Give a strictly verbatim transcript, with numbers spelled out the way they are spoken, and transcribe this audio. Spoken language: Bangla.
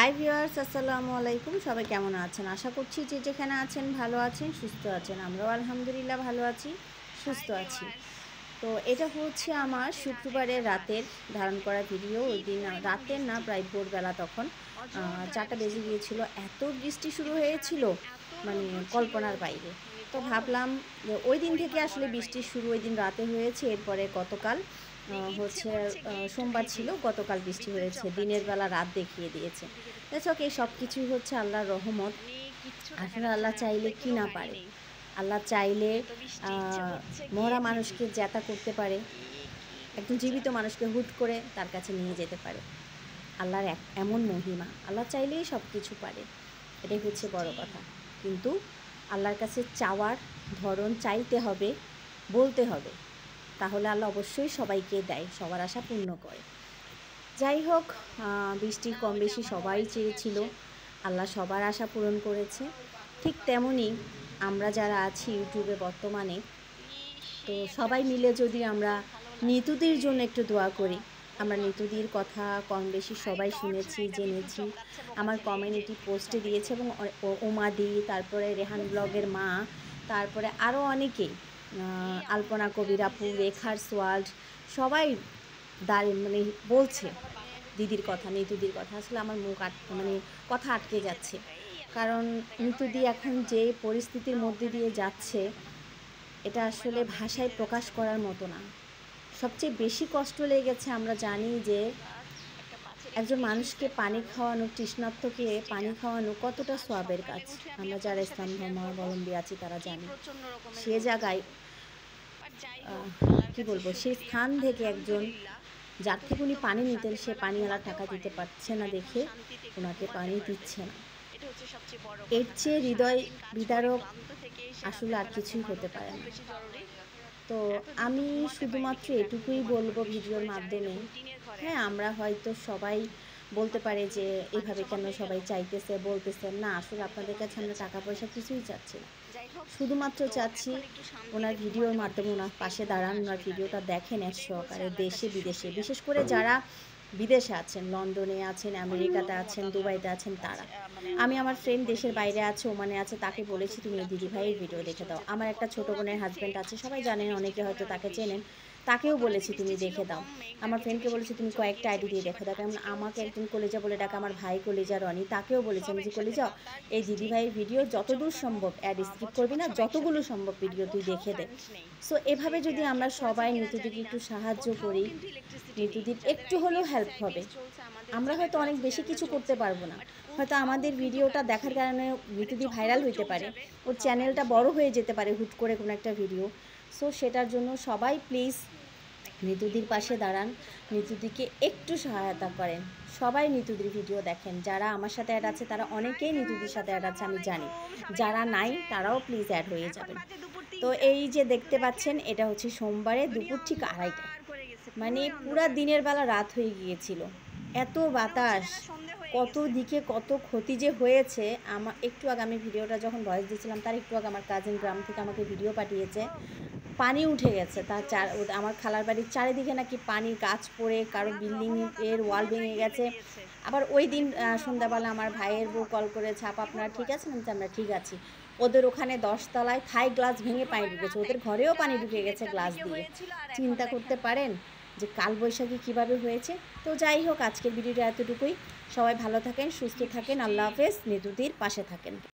হাই ভিউয়ার্স, আসসালামু আলাইকুম। সবাই কেমন আছেন? আশা করছি যে যেখানে আছেন ভালো আছেন, সুস্থ আছেন। আমরাও আলহামদুলিল্লাহ ভালো আছি, সুস্থ আছি। তো এটা হচ্ছে আমার শুক্রবারের রাতের ধারণ করা ভিডিও। ওই দিন রাতের না, প্রায় ভোরবেলা, তখন চারটা বেজে গিয়েছিল। এত বৃষ্টি শুরু হয়েছিল, মানে কল্পনার বাইরে। তো ভাবলাম যে ওই দিন থেকে আসলে বৃষ্টি শুরু ওই দিন রাতে হয়েছে। এরপরে গতকাল হচ্ছে সোমবার ছিল, গতকাল বৃষ্টি হয়েছে, দিনের বেলা রাত দেখিয়ে দিয়েছে। ওকে, সব কিছুই হচ্ছে আল্লাহর রহমত। আসলে আল্লাহ চাইলে কি না পারে। আল্লাহ চাইলে মরা মানুষকে জ্যাতা করতে পারে, একদম জীবিত মানুষকে হুট করে তার কাছে নিয়ে যেতে পারে। আল্লাহর এক এমন মহিমা, আল্লাহ চাইলেই সব কিছু পারে। এটাই হচ্ছে বড় কথা। কিন্তু আল্লাহর কাছে চাওয়ার ধরন চাইতে হবে, বলতে হবে, তাহলে আল্লাহ অবশ্যই সবাইকে দেয়, সবার আশা পূর্ণ করে। যাই হোক, বৃষ্টি কম বেশি সবাই চেয়েছিল, আল্লাহ সবার আশা পূরণ করেছে। ঠিক তেমনই আমরা যারা আছি ইউটিউবে বর্তমানে, তো সবাই মিলে যদি আমরা নিতুদির জন্য একটু দোয়া করি। আমরা নিতুদির কথা কম বেশি সবাই শুনেছি, জেনেছি। আমার কমিউনিটি পোস্টে দিয়েছে, এবং ওমাদি, তারপরে রেহান ব্লগের মা, তারপরে আরও অনেকেই, আলপনা কবিরাপু, রেখার্স ওয়ার্ল্ড, সবাই দাঁড়িয়ে মানে বলছে দিদির কথা, নিতুদির কথা। আসলে আমার মুখ আট মানে কথা আটকে যাচ্ছে, কারণ নিতুদি এখন যে পরিস্থিতির মধ্যে দিয়ে যাচ্ছে, এটা আসলে ভাষায় প্রকাশ করার মতো না। সবচেয়ে বেশি কষ্ট লেগেছে, আমরা জানি যে একজন মানুষকে পানি খাওয়ানো, তৃষ্ণার্তকে পানি খাওয়ানো কতটা সওয়াবের কাজ। আমরা যারা ইসলাম ধর্মাবলম্বী আছি তারা জানি। সে জায়গায় কি বলবো, সেই স্থান থেকে একজন যার থেকে উনি পানি নিতেন, সে পানিওয়ালা টাকা দিতে পারছে না দেখে ওনাকে পানি দিচ্ছে না। এর চেয়ে হৃদয় বিদারক আসলে আর কিছুই হতে পারে না। তো আমি শুধুমাত্র এটুকুই বলবো ভিডিওর মাধ্যমে, হ্যাঁ, আমরা হয়তো সবাই বলতে পারে যে এভাবে কেন সবাই চাইতেছে, বলতেছেন না। আসলে আপনাদের কাছে আমরা টাকা পয়সা কিছুই চাচ্ছি না, শুধুমাত্র চাচ্ছি ওনার ভিডিওর মাধ্যমে ওনার পাশে দাঁড়ান, ওনার ভিডিওটা দেখেন এক সহকারে, দেশে বিদেশে, বিশেষ করে যারা বিদেশে আছেন, লন্ডনে আছেন, আমেরিকাতে আছেন, দুবাইতে আছেন, তারা। আমি আমার ফ্রেন্ড দেশের বাইরে আছে, ওমানে আছে, তাকে বলেছি তুমি এই দিদি ভাইয়ের ভিডিও দেখে দাও। আমার একটা ছোটো বোনের হাজব্যান্ড আছে, সবাই জানেন, অনেকে হয়তো তাকে চেনেন, তাকেও বলেছি তুমি দেখে দাও। আমার ফ্রেন্ডকে বলেছি তুমি কয়েকটা আইডি দিয়ে দেখে দাও। কারণ আমাকে একজন কলিজা বলে ডাকা, আমার ভাই কলিজা রনি, তাকেও বলেছি আমি যে কলিজা, এই দিদি ভাইয়ের ভিডিও যতদূর সম্ভব অ্যাড স্কিপ করবি না, যতগুলো সম্ভব ভিডিও তুই দেখে দে। সো এভাবে যদি আমরা সবাই নিতুদিকে একটু সাহায্য করি, নিতুদির একটু হলেও হেল্প হবে। আমরা হয়তো অনেক বেশি কিছু করতে পারবো না, হয়তো আমাদের ভিডিওটা দেখার কারণে নিতুদি ভাইরাল হইতে পারে, ওর চ্যানেলটা বড় হয়ে যেতে পারে হুট করে কোনো একটা ভিডিও। সো সেটার জন্য সবাই প্লিজ নিতুদির পাশে দাঁড়ান, নিতুদিকে একটু সহায়তা করেন। সবাই নিতুদির ভিডিও দেখেন, যারা আমার সাথে অ্যাড আছে তারা অনেকেই নিতুদির সাথে অ্যাড আছে, আমি জানি। যারা নাই তারাও প্লিজ অ্যাড হয়ে যাবেন। তো এই যে দেখতে পাচ্ছেন, এটা হচ্ছে সোমবারে দুপুর ঠিক আড়াইটা, মানে পুরা দিনের বেলা রাত হয়ে গিয়েছিল। এত বাতাস, কত দিকে কত ক্ষতি যে হয়েছে। আমার একটু আগে আমি ভিডিওটা যখন ভয়েস দিয়েছিলাম, তার একটু আগে আমার কাজিন গ্রাম থেকে আমাকে ভিডিও পাঠিয়েছে, পানি উঠে গেছে তার চার, আমার খালার বাড়ির চারিদিকে নাকি পানি, গাছ পড়ে কারো বিল্ডিং এর ওয়াল ভেঙে গেছে। আবার ওই দিন সন্ধ্যাবেলা আমার ভাইয়ের বউ কল করেছে, আপা আপনারা ঠিক আছেন? আমরা ঠিক আছি। ওদের ওখানে দশতলায় থাই গ্লাস ভেঙে পানি ঢুকেছে, ওদের ঘরেও পানি ঢুকে গেছে গ্লাস দিয়ে। চিন্তা করতে পারেন যে কালবৈশাখী কীভাবে হয়েছে। তো যাই হোক, আজকের ভিডিওটা এতটুকুই। সবাই ভালো থাকেন, সুস্থ থাকেন, আল্লাহ হাফেজ, নিতুদির পাশে থাকেন।